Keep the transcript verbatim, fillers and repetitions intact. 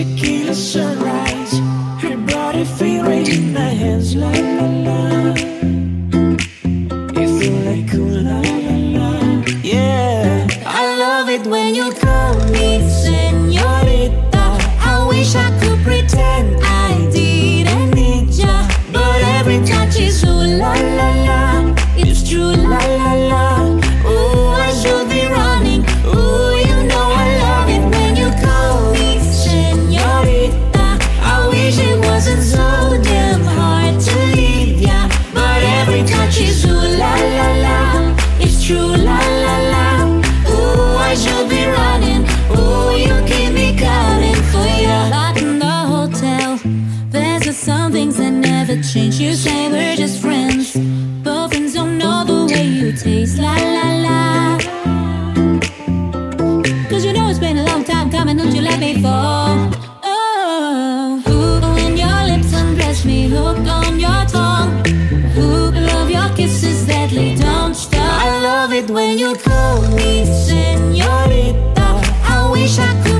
tequila sunrise. Her body feel right in my hands, la la la. You feel like ooh la la la. Yeah, I love it when you call me señorita. I wish I could pretend I didn't need ya, but every touch is ooh la la la. It's true la la la. Ooh, I should be running. Ooh, you know I love it when you call me señorita. I wish it wasn't so damn hard to leave ya, but every touch is ooh la la la. It's true la la la. Ooh, I should be running. Ooh, you keep me calling for ya. Back in the hotel, there's just some things that never change. You say we're just friends, but friends don't know the way you taste. La la la. Cause you know it's been a long time coming, don't you let me fall. Oh, ooh, when your lips undress me, hooked on your tongue. Ooh, love your kisses deadly, don't stop. I love it when you call me señorita. I wish I could